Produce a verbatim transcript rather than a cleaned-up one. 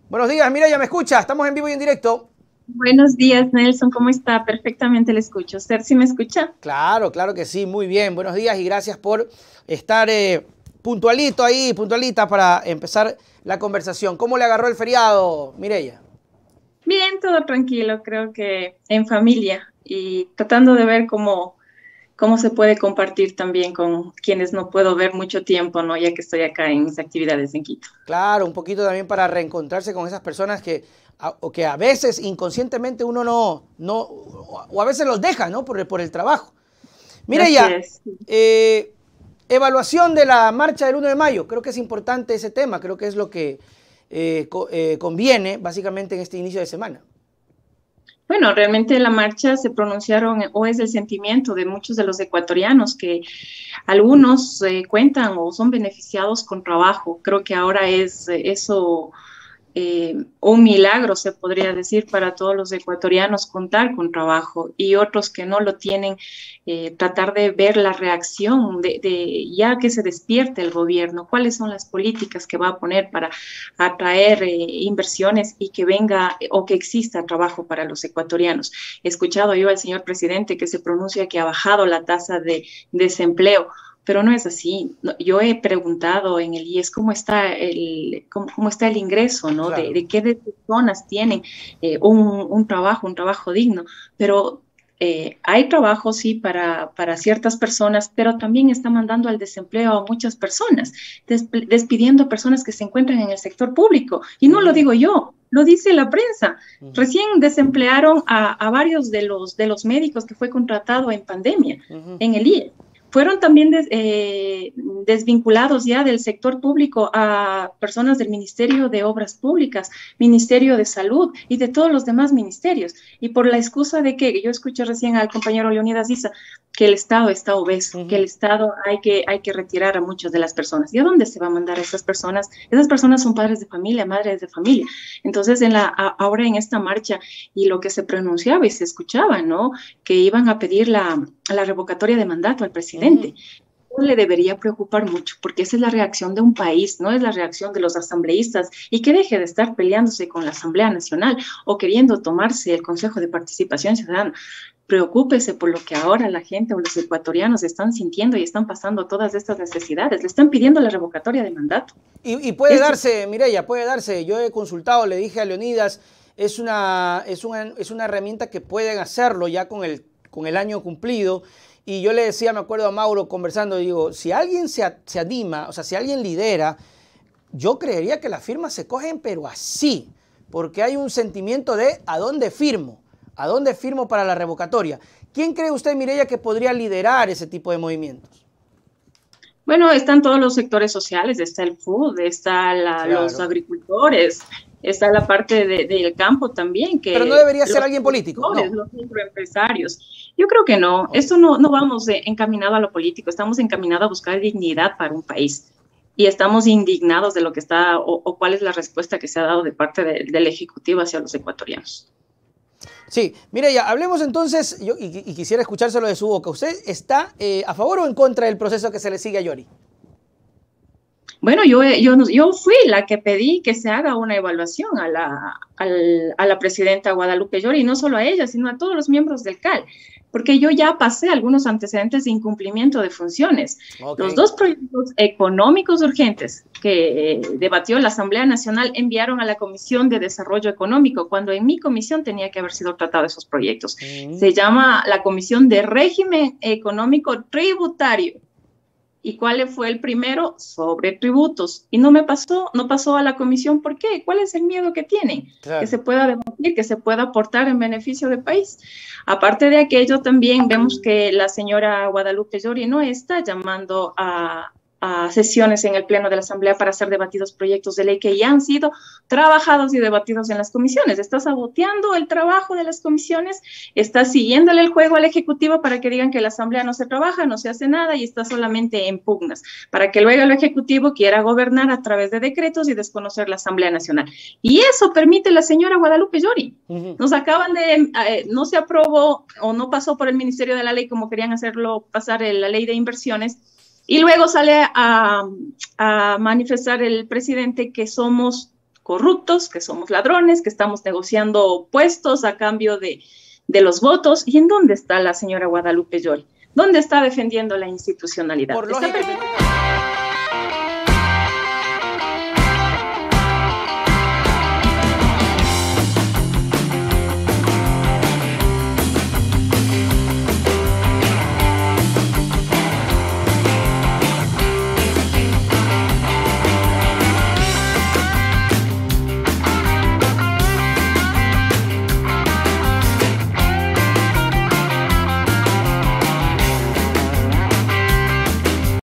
Buenos días, Mireya, ¿me escucha? Estamos en vivo y en directo. Buenos días, Nelson, ¿cómo está? Perfectamente le escucho. ¿Usted sí me escucha? Claro, claro que sí, muy bien. Buenos días y gracias por estar eh, puntualito ahí, puntualita para empezar la conversación. ¿Cómo le agarró el feriado, Mireya? Bien, todo tranquilo, creo que en familia y tratando de ver cómo, cómo se puede compartir también con quienes no puedo ver mucho tiempo, ¿no? Ya que estoy acá en mis actividades en Quito. Claro, un poquito también para reencontrarse con esas personas que a, o que a veces inconscientemente uno no, no, o a veces los deja, ¿no? Por el, por el trabajo. Así Mireya, es. eh, evaluación de la marcha del uno de mayo. Creo que es importante ese tema, creo que es lo que eh, co eh, conviene básicamente en este inicio de semana. Bueno, realmente la marcha se pronunciaron o es el sentimiento de muchos de los ecuatorianos que algunos eh, cuentan o son beneficiados con trabajo. Creo que ahora es eh, eso eh, un milagro, se podría decir, para todos los ecuatorianos contar con trabajo y otros que no lo tienen, eh, tratar de ver la reacción de, de ya que se despierte el gobierno, cuáles son las políticas que va a poner para atraer eh, inversiones y que venga o que exista trabajo para los ecuatorianos. He escuchado yo al señor presidente que se pronuncia que ha bajado la tasa de desempleo, pero no es así. Yo he preguntado en el I E S cómo está el, cómo, cómo está el ingreso, ¿no? De, Claro. de qué personas tienen eh, un, un, trabajo, un trabajo digno, pero eh, hay trabajo, sí, para, para ciertas personas, pero también está mandando al desempleo a muchas personas, des, despidiendo a personas que se encuentran en el sector público. Y no lo Mm, digo yo, lo dice la prensa. mm, Recién desemplearon a, a varios de los, de los médicos que fue contratado en pandemia mm, en el I E S. Fueron también des, eh, desvinculados ya del sector público a personas del Ministerio de Obras Públicas, Ministerio de Salud y de todos los demás ministerios. Y por la excusa de que, yo escuché recién al compañero Leonidas Issa, que el Estado está obeso, que el mm. Estado hay que, hay que retirar a muchas de las personas. ¿Y a dónde se va a mandar a esas personas? Esas personas son padres de familia, madres de familia. Entonces, en la, ahora en esta marcha y lo que se pronunciaba y se escuchaba, ¿no? Que iban a pedir la, la revocatoria de mandato al presidente. Mm. Le debería preocupar mucho, porque esa es la reacción de un país, no es la reacción de los asambleístas, y que deje de estar peleándose con la Asamblea Nacional o queriendo tomarse el Consejo de Participación Ciudadana. Preocúpese por lo que ahora la gente o los ecuatorianos están sintiendo y están pasando todas estas necesidades. Le están pidiendo la revocatoria de mandato. Y, y puede Esto, darse, Mireya, puede darse. Yo he consultado, le dije a Leonidas, es una, es una, es una herramienta que pueden hacerlo ya con el, con el año cumplido. Y yo le decía, me acuerdo a Mauro conversando, digo, si alguien se, se anima, o sea, si alguien lidera, yo creería que las firmas se cogen, pero así, porque hay un sentimiento de ¿a dónde firmo? ¿A dónde firmo para la revocatoria? ¿Quién cree usted, Mireya, que podría liderar ese tipo de movimientos? bueno, están todos los sectores sociales, está el food, están los Claro. agricultores, está la parte de, del campo también, Pero no que debería ser los alguien político, productores, no. los microempresarios. Yo creo que no, Ok. esto no, no vamos eh, encaminado a lo político, estamos encaminados a buscar dignidad para un país. Y estamos indignados de lo que está, o, o cuál es la respuesta que se ha dado de parte de, del Ejecutivo hacia los ecuatorianos. Sí, mire, ya hablemos entonces, yo, y, y, quisiera escuchárselo de su boca. ¿Usted está eh, a favor o en contra del proceso que se le sigue a Yori? Bueno, yo, yo, yo fui la que pedí que se haga una evaluación a la, al, a la presidenta Guadalupe Llori, y no solo a ella, sino a todos los miembros del C A L, porque yo ya pasé algunos antecedentes de incumplimiento de funciones. Ok. Los dos proyectos económicos urgentes que eh, debatió la Asamblea Nacional enviaron a la Comisión de Desarrollo Económico, cuando en mi comisión tenía que haber sido tratado esos proyectos. Mm. Se llama la Comisión de Régimen Económico Tributario. ¿Y cuál fue el primero? Sobre tributos. Y no me pasó, no pasó a la comisión. ¿Por qué? ¿Cuál es el miedo que tienen? Que Claro. se pueda debatir, que se pueda aportar en beneficio del país. Aparte de aquello, también vemos que la señora Guadalupe Llori no está llamando a, a sesiones en el Pleno de la Asamblea para ser debatidos proyectos de ley que ya han sido trabajados y debatidos en las comisiones. Está saboteando el trabajo de las comisiones, está siguiéndole el juego al Ejecutivo para que digan que la Asamblea no se trabaja, no se hace nada y está solamente en pugnas, para que luego el Ejecutivo quiera gobernar a través de decretos y desconocer la Asamblea Nacional. Y eso permite la señora Guadalupe Llori. Uh-huh. Nos acaban de, eh, no se aprobó o no pasó por el Ministerio de la Ley como querían hacerlo pasar en la ley de inversiones. Y luego sale a, a manifestar el presidente que somos corruptos, que somos ladrones, que estamos negociando puestos a cambio de, de los votos. ¿Y en dónde está la señora Guadalupe Llori? ¿Dónde está defendiendo la institucionalidad? Por Está lógica,